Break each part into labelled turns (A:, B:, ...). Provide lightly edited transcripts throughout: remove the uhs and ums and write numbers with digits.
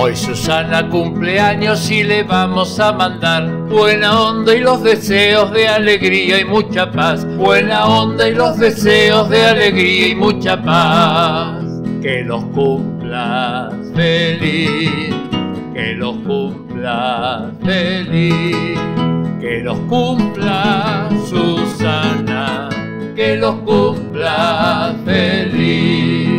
A: Hoy Susana cumpleaños y le vamos a mandar buena onda y los deseos de alegría y mucha paz. Buena onda y los deseos de alegría y mucha paz. Que los cumplas feliz, que los cumplas feliz, que los cumpla Susana, que los cumpla feliz.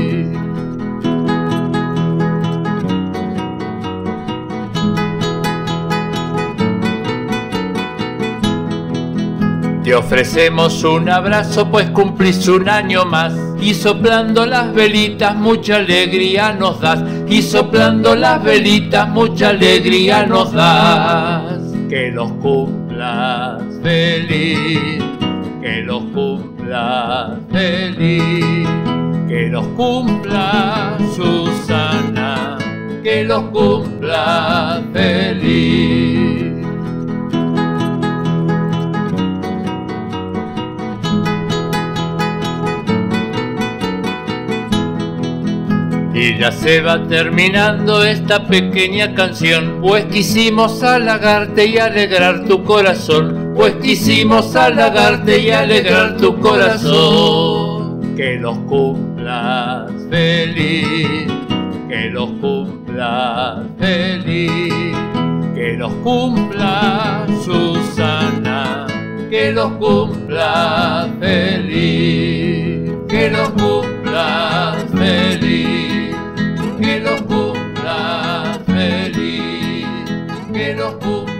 A: Te ofrecemos un abrazo pues cumplís un año más, y soplando las velitas mucha alegría nos das, y soplando las velitas mucha alegría nos das. Que los cumplas feliz, que los cumplas feliz, que los cumpla Susana, que los cumpla feliz. Y ya se va terminando esta pequeña canción, pues quisimos halagarte y alegrar tu corazón, pues quisimos halagarte y alegrar tu corazón. Que los cumplas feliz, que los cumplas feliz, que los cumpla Susana, que los cumplas feliz, que los cumplas feliz, que los cumplas feliz, que los cumplas